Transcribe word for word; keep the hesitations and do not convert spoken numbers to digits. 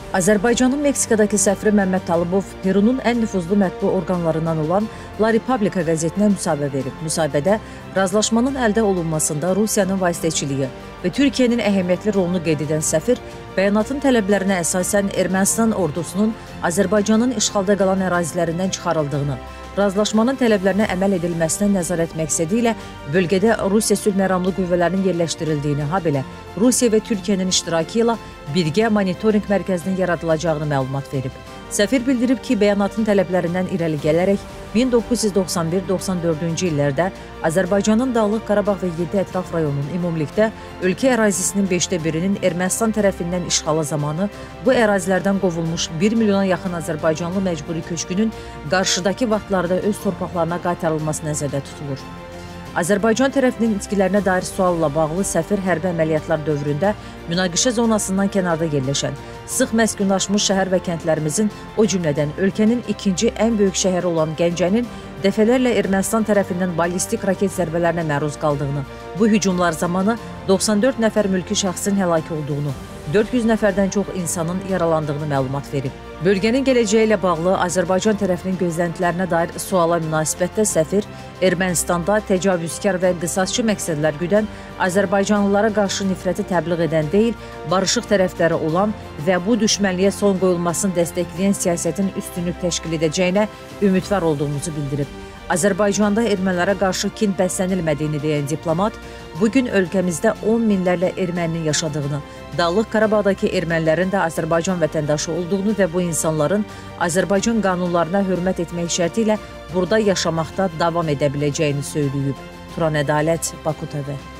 Azərbaycanın Meksikadakı səfiri Məmməd Talıbov Perunun ən nüfuzlu mətbu orqanlarından olan La Republika qəzetinə müsahibə verib. Müsahibədə razılaşmanın əldə olunmasında Rusiyanın vasitəçiliyi və Türkiyənin əhəmiyyətli rolunu qeyd edən səfir, bəyanatın tələblərinə əsasən Ermənistan ordusunun Azərbaycanın işğalda qalan ərazilərindən çıxarıldığını, razılaşmanın tələblərinə əməl edilməsinə nəzarət məqsədi ilə bölgədə Rusiya sülh məramlı qüvvələrinin yerləşdirildiyini, habelə Rusiya və Türkiyənin iştirakı ilə birgə monitorinq mərkəzinin yaradılacağını məlumat verib. Səfir bildirib ki, bəyanatın tələblərindən irəli gələrək min doqquz yüz doxsan bir doxsan dördüncü illərdə Azərbaycanın Dağlıq Qarabağ və yeddi ətraf rayonunun ümumilikdə ölkə ərazisinin beşdə birinin Ermənistan tərəfindən işğalı zamanı bu ərazilərdən qovulmuş bir milyona yaxın Azərbaycanlı məcburi köçkünün qarşıdakı vaxtlarda öz torpaqlarına qaytarılması nəzərdə tutulur. Azərbaycan tərəfinin itkilərinə dair sualla bağlı səfir hərbi əməliyyatlar dövründə münaqişə zonasından kənarda yerləşən, sıx məskunlaşmış şəhər və kəndlərimizin, o cümlədən ölkənin ikinci ən böyük şəhəri olan Gəncənin dəfələrlə Ermənistan tərəfindən ballistik raket zərbələrinə məruz qaldığını, bu hücumlar zamanı doxsan dörd nəfər mülki şəxsin həlak olduğunu, dörd yüz nəfərdən çox insanın yaralandığını məlumat verib. Bölgənin gələcəyi ilə bağlı Azərbaycan tərəfinin gözləntilərinə dair suala münasibətdə səfir, Ermənistanda təcavüzkar və qısasçı məqsədlər güdən, Azərbaycanlılara qarşı nifrəti təbliğ edən deyil, barışıq tərəfləri olan və bu düşmənliyə son qoyulmasını dəstəkləyən siyasətin üstünlük təşkil edəcəyinə ümidvar olduğumuzu bildirib. Azərbaycanda ermənilərə qarşı kin bəslənilmədiyini deyən diplomat, bugün ölkəmizdə on minlərlə erməninin yaşadığını, Dağlıq Qarabağdakı ermənilərin də Azərbaycan vətəndaşı olduğunu və bu insanların Azərbaycan qanunlarına hörmət etmək şərti ilə burada yaşamaqda davam edə biləcəyini söyləyib. Turan Ədalət, Baku T V.